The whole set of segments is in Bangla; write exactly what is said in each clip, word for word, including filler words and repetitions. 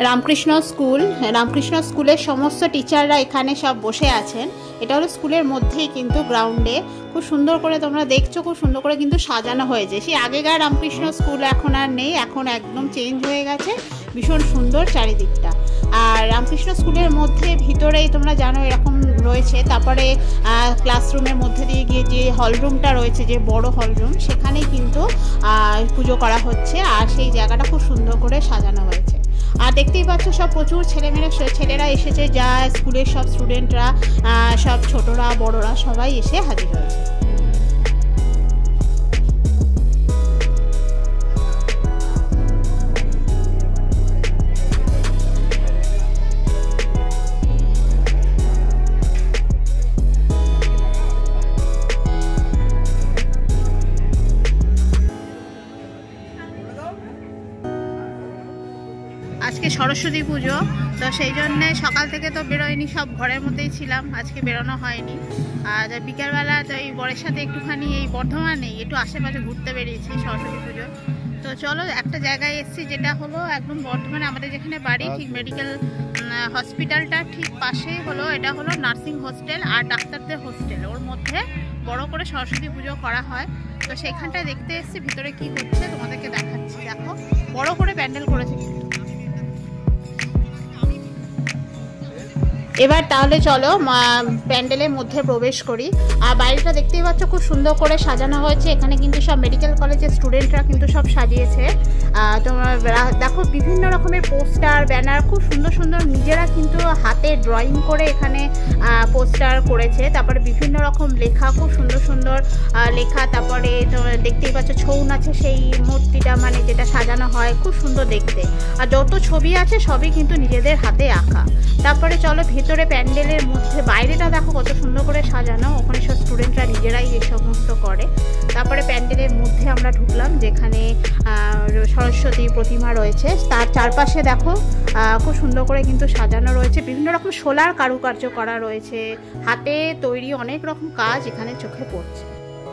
রামকৃষ্ণ স্কুল রামকৃষ্ণ স্কুলের সমস্ত টিচাররা এখানে সব বসে আছেন। এটা হলো স্কুলের মধ্যেই কিন্তু গ্রাউন্ডে খুব সুন্দর করে তোমরা দেখছো, খুব সুন্দর করে কিন্তু সাজানো হয়েছে। সেই আগেকার রামকৃষ্ণ স্কুল এখন আর নেই, এখন একদম চেঞ্জ হয়ে গেছে, ভীষণ সুন্দর চারিদিকটা। আর রামকৃষ্ণ স্কুলের মধ্যে ভিতরেই তোমরা জানো এরকম রয়েছে। তারপরে ক্লাসরুমের মধ্যে দিয়ে গিয়ে যে হলরুমটা রয়েছে, যে বড় হলরুম, সেখানেই কিন্তু পুজো করা হচ্ছে। আর সেই জায়গাটা খুব সুন্দর করে সাজানো হয়েছে। আর দেখতেই পাচ্ছ সব প্রচুর ছেলেমেয়েরা ছেলেরা এসেছে, যা স্কুলের সব স্টুডেন্টরা, সব ছোটরা বড়রা সবাই এসে হাজির হয়েছে। আজকে সরস্বতী পুজো, তো সেই জন্যে সকাল থেকে তো বেরোয়নি, সব ঘরের মধ্যেই ছিলাম, আজকে বেরোনো হয়নি। আর বিকেলবেলা তো এই বরের সাথে একটুখানি এই বর্ধমানে একটু আশেপাশে ঘুরতে বেরিয়েছি সরস্বতী পুজো। তো চলো একটা জায়গায় এসেছি, যেটা হলো একদম বর্ধমানে আমাদের যেখানে বাড়ি, ঠিক মেডিকেল হসপিটালটা ঠিক পাশেই হলো, এটা হলো নার্সিং হোস্টেল আর ডাক্তারদের হোস্টেল, ওর মধ্যে বড় করে সরস্বতী পুজো করা হয়। তো সেইখানটায় দেখতে এসেছি, ভিতরে কি হচ্ছে তোমাদেরকে দেখাচ্ছি। দেখো বড় করে প্যান্ডেল করেছে কিন্তু। এবার তাহলে চলো প্যান্ডেলের মধ্যে প্রবেশ করি। আর বাইরেটা দেখতেই পাচ্ছ খুব সুন্দর করে সাজানো হয়েছে। এখানে কিন্তু সব মেডিকেল কলেজের স্টুডেন্টরা কিন্তু সব সাজিয়েছে। তোমরা দেখো বিভিন্ন রকমের পোস্টার, ব্যানার, খুব সুন্দর সুন্দর নিজেরা কিন্তু হাতে ড্রয়িং করে এখানে পোস্টার করেছে। তারপরে বিভিন্ন রকম লেখা, খুব সুন্দর সুন্দর লেখা। তারপরে দেখতেই পাচ্ছ ছৌ নাচে সেই মূর্তিটা, মানে যেটা সাজানো হয়, খুব সুন্দর দেখতে। আর যত ছবি আছে সবই কিন্তু নিজেদের হাতে আঁকা। তারপরে চলো ভেতরে প্যান্ডেলের মধ্যে, বাইরেটা দেখো কত সুন্দর করে সাজানো, ওখানে সব স্টুডেন্টরা নিজেরাই এই সমস্ত করে। তারপরে প্যান্ডেলের মধ্যে আমরা ঢুকলাম, যেখানে সরস্বতী প্রতিমা রয়েছে। তার চারপাশে দেখো খুব সুন্দর করে কিন্তু সাজানো রয়েছে, বিভিন্ন রকম সোলার কারুকার্য করা রয়েছে, হাতে তৈরি অনেক রকম কাজ এখানে চোখে পড়ছে।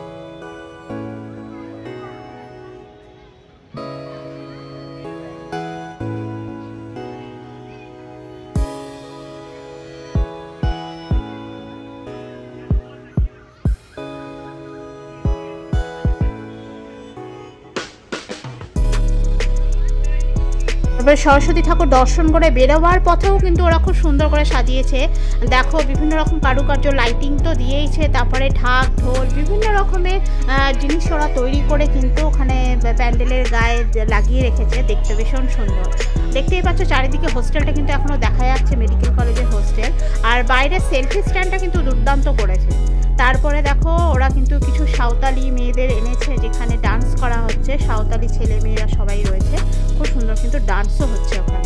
তারপরে সরস্বতী ঠাকুর দর্শন করে বেরোবার পথেও কিন্তু ওরা খুব সুন্দর করে সাজিয়েছে। দেখো বিভিন্ন রকম কারুকার্য, লাইটিং তো দিয়েইছে, তারপরে ঢাক ঢোল বিভিন্ন রকমের জিনিস ওরা তৈরি করে কিন্তু ওখানে প্যান্ডেলের গায়ে লাগিয়ে রেখেছে, দেখতে ভীষণ সুন্দর। দেখতেই পাচ্ছ চারিদিকে হোস্টেলটা কিন্তু এখনও দেখা যাচ্ছে, মেডিকেল কলেজের হোস্টেল। আর বাইরের সেলফি স্ট্যান্ডটা কিন্তু দুর্দান্ত করেছে। তারপরে দেখো ওরা কিন্তু কিছু সাঁওতালি মেয়েদের এনেছে, যেখানে ডান্স করা হচ্ছে, সাঁওতালি ছেলে মেয়েরা সবাই রয়েছে, খুব সুন্দর কিন্তু ডান্সও হচ্ছে ওখানে।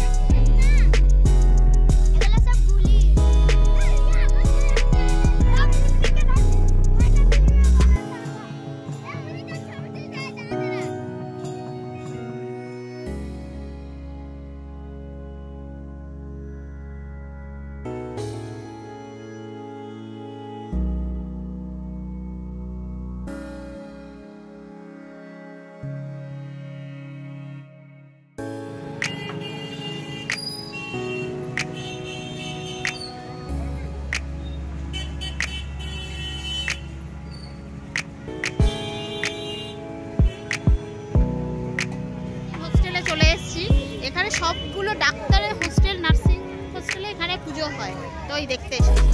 এখানে সবগুলো ডাক্তারের হোস্টেল, নার্সিং হোস্টেলে এখানে পুজো হয়, তো ওই দেখতে এসেছি।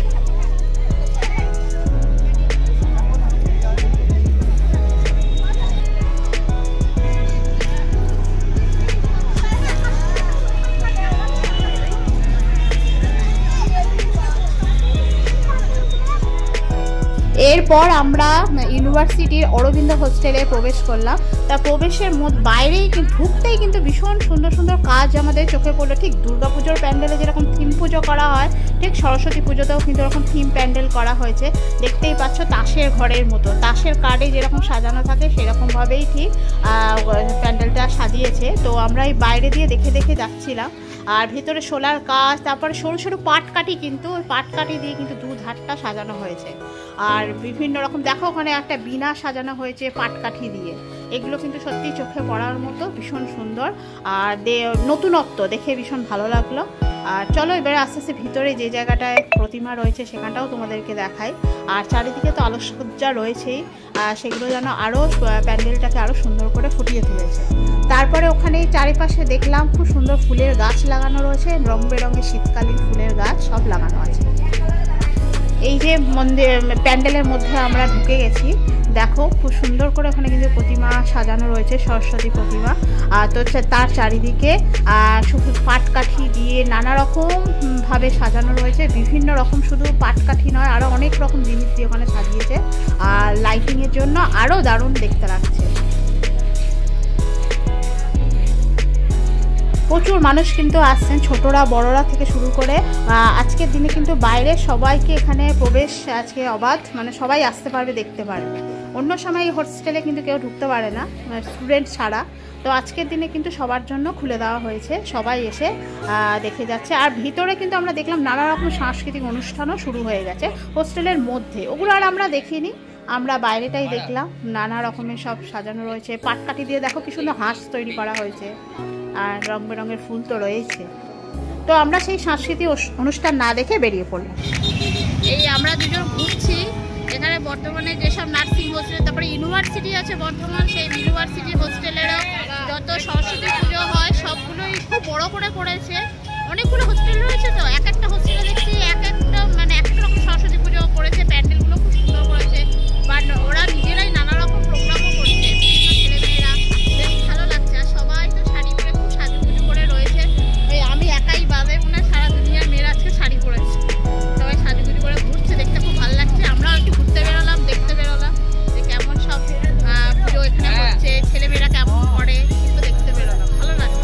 এরপর আমরা ইউনিভার্সিটির অরবিন্দ হোস্টেলে প্রবেশ করলাম। তা প্রবেশের বাইরেই ঢুকতেই কিন্তু ভীষণ সুন্দর সুন্দর কাজ আমাদের চোখে পড়লো। ঠিক দুর্গাপুজোর প্যান্ডেলে যেরকম থিম পুজো করা হয়, ঠিক সরস্বতী পুজোতেও কিন্তু এরকম থিম প্যান্ডেল করা হয়েছে। দেখতেই পাচ্ছ তাসের ঘরের মতো, তাসের কার্ডে যেরকম সাজানো থাকে সেরকমভাবেই ঠিক প্যান্ডেলটা সাজিয়েছে। তো আমরা এই বাইরে দিয়ে দেখে দেখে যাচ্ছিলাম। আর ভেতরে সোলার কাজ, তারপরে সরু সরু পাটকাঠি, কিন্তু ওই পাটকাঠি দিয়ে কিন্তু দু ধারটা সাজানো হয়েছে। আর বিভিন্ন রকম দেখো ওখানে একটা বীণা সাজানো হয়েছে পাটকাঠি দিয়ে। এগুলো কিন্তু সত্যি চোখে পড়ার মতো, ভীষণ সুন্দর আর নতুনত্ব দেখে ভীষণ ভালো লাগলো। আর চলো এবারে আস্তে আস্তে ভিতরে যে জায়গাটায় প্রতিমা রয়েছে সেখানটাও তোমাদেরকে দেখাই। আর চারিদিকে তো আলোকসজ্জা রয়েছেই, আর সেগুলো যেন আরও প্যান্ডেলটাকে আরও সুন্দর করে ফুটিয়ে তুলেছে। তারপরে ওখানে চারিপাশে দেখলাম খুব সুন্দর ফুলের গাছ লাগানো রয়েছে, রং বেরঙের শীতকালীন ফুলের গাছ সব লাগানো আছে। এই যে মন্দির প্যান্ডেলের মধ্যে আমরা ঢুকে গেছি, দেখো খুব সুন্দর করে ওখানে কিন্তু প্রতিমা সাজানো রয়েছে, সরস্বতী প্রতিমা। আর তো তার চারিদিকে শুধু পাটকাঠি দিয়ে নানা রকমভাবে সাজানো রয়েছে, বিভিন্ন রকম, শুধু পাটকাঠি নয় আরও অনেক রকম জিনিস দিয়ে ওখানে সাজিয়েছে। আর লাইটিংয়ের জন্য আরও দারুণ দেখতে লাগছে। প্রচুর মানুষ কিন্তু আসছেন, ছোটরা বড়রা থেকে শুরু করে। আজকের দিনে কিন্তু বাইরে সবাইকে এখানে প্রবেশ আজকে অবাধ, মানে সবাই আসতে পারবে, দেখতে পারবে। অন্য সময় হোস্টেলে কিন্তু কেউ ঢুকতে পারে না, স্টুডেন্ট ছাড়া। তো আজকের দিনে কিন্তু সবার জন্য খুলে দেওয়া হয়েছে, সবাই এসে দেখে যাচ্ছে। আর ভিতরে কিন্তু আমরা দেখলাম নানা রকম সাংস্কৃতিক অনুষ্ঠানও শুরু হয়ে গেছে হোস্টেলের মধ্যে, ওগুলো আর আমরা দেখিনি, আমরা বাইরেটাই দেখলাম। নানা রকমের সব সাজানো রয়েছে, পাটকাঠি দিয়ে দেখো কি সুন্দর হাঁস তৈরি করা হয়েছে, আর রং বেরঙের ফুল তো রয়েছে। তো আমরা সেই সাংস্কৃতিক অনুষ্ঠান না দেখে বেরিয়ে পড়লাম। এই আমরা দুজন ঘুরছি এখানে বর্তমানে যেসব নার্সিং হোস্টেল, তারপরে ইউনিভার্সিটি আছে বর্তমান, সেই ইউনিভার্সিটি হোস্টেলেরও যত সরস্বতী পুজো হয় সবগুলোই খুব বড় করে করেছে। অনেকগুলো হোস্টেল রয়েছে, তো এক একটা হোস্টেলে দেখছি এক একটা মানে এক এক রকম সরস্বতী পুজো করেছে, প্যান্ডেলগুলো খুব সুন্দর করেছে। বাট ওরা নিজেরাই নানা রকম প্রোগ্রামও করছে, বিভিন্ন ছেলেমেয়েরা, বেশ ভালো লাগছে। আর সবাই তো শাড়ি পরে খুব সাজুগুজু করে রয়েছে, ওই আমি একাই বাদে মনে হয় সারা দুনিয়ার মেয়েরা আজকে শাড়ি পরেছে, সবাই সাজুগুজু করে ঘুরছে, দেখতে খুব ভালো লাগছে। আমরাও একটু ঘুরতে বেরোলাম, দেখতে বেরোলাম যে কেমন সব পুজো এখানে হচ্ছে, ছেলেমেয়েরা কেমন করে, কিন্তু দেখতে বেরোলাম, ভালো লাগছে।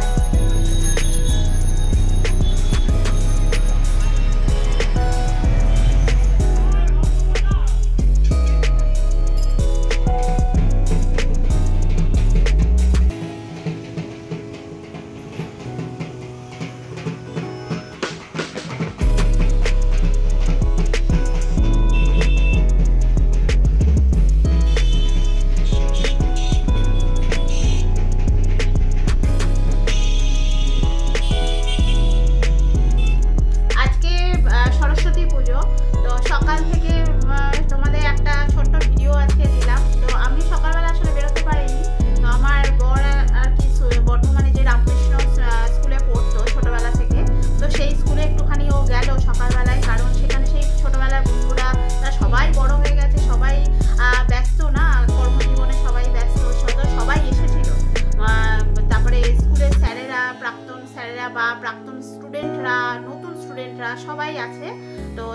বা প্রাক্তন স্টুডেন্টরা, নতুন স্টুডেন্টরা সবাই আছে। তো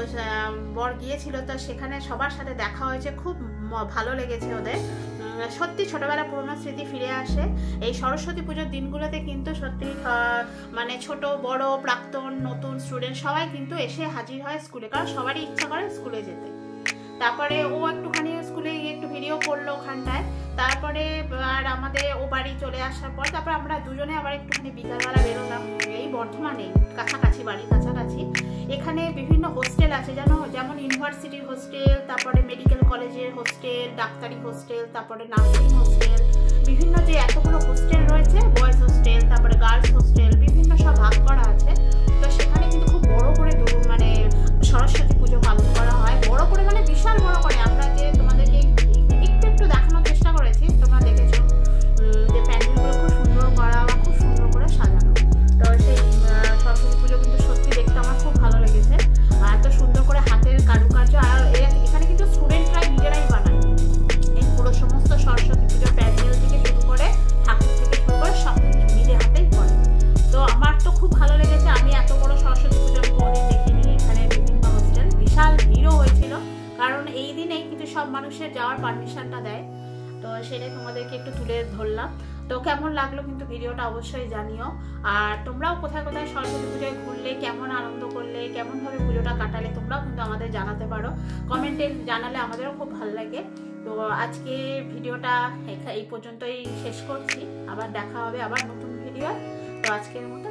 বর গিয়েছিল, তো সেখানে সবার সাথে দেখা হয়েছে, খুব ভালো লেগেছে ওদের। সত্যি ছোটবেলা পুরনো স্মৃতি ফিরে আসে এই সরস্বতী পুজোর দিনগুলোতে, কিন্তু সত্যি মানে ছোট বড় প্রাক্তন নতুন স্টুডেন্ট সবাই কিন্তু এসে হাজির হয় স্কুলে, কারণ সবারই ইচ্ছা করে স্কুলে যেতে। তারপরে ও একটুখানি স্কুলে গিয়ে একটু ভিডিও করলো ওখানটায়, তারপরে আর আমাদের ও বাড়ি চলে আসার পর তারপর আমরা দুজনে আবার একটুখানি বিকালবেলা বেরোলাম এই বর্ধমানে, কাছাকাছি বাড়ির কাছাকাছি। এখানে বিভিন্ন হোস্টেল আছে যেন, যেমন ইউনিভার্সিটির হোস্টেল, তারপরে মেডিকেল কলেজের হোস্টেল, ডাক্তারি হোস্টেল, তারপরে নার্সিং হোস্টেল, বিভিন্ন যে এতগুলো হোস্টেল রয়েছে, বয়েজ হোস্টেল, তারপরে গার্লস হোস্টেল, বিভিন্ন সব ভাগ করা আছে। তো সেখানে কিন্তু খুব বড় করে মানে সরস্বতী পুজো পালন করা হয়, বড় করে মানে বিশাল বড় করে। আমরা যে তোমাদেরকে একটু একটু দেখানোর চেষ্টা করেছি, তোমরা দেখেছো যে প্যান্ডেলগুলো খুব সুন্দর করা, খুব সুন্দর করে সাজানো। তো সেই সরস্বতী পুজো কিন্তু সত্যি দেখতে আমার খুব ভালো লেগেছে, আর এত সুন্দর করে হাতের কারুকার্য। আর এখানে কিন্তু স্টুডেন্টরাই নিজেরাই বানায় এই পুরো সমস্ত সরস্বতী পুজোর প্যান্ডেল থেকে শুরু করে ঠাকুর থেকে শুরু করে সব কিছু নিজে হাতেই করে। তো আমার তো খুব ভালো লেগেছে, আমি এত বড় সরস্বতী পুজো কোনোদিন দেখিনি। এখানে বিভিন্ন হোস্টেল, বিশাল ভিড়ও হয়েছিল, কারণ এই দিনেই কিন্তু সব মানুষের যাওয়ার পারমিশনটা দেয়। তো সেটাই তোমাদেরকে একটু তুলে ধরলাম। তো কেমন লাগলো কিন্তু ভিডিওটা অবশ্যই জানিও। আর তোমরাও কোথায় কোথায় সরস্বতী পুজোয় ঘুরলে, কেমন আনন্দ করলে, কেমনভাবে পুজোটা কাটালে, তোমরাও কিন্তু আমাদের জানাতে পারো, কমেন্টে জানালে আমাদেরও খুব ভালো লাগে। তো আজকে ভিডিওটা এই পর্যন্তই শেষ করছি, আবার দেখা হবে আবার নতুন ভিডিও। তো আজকের মতো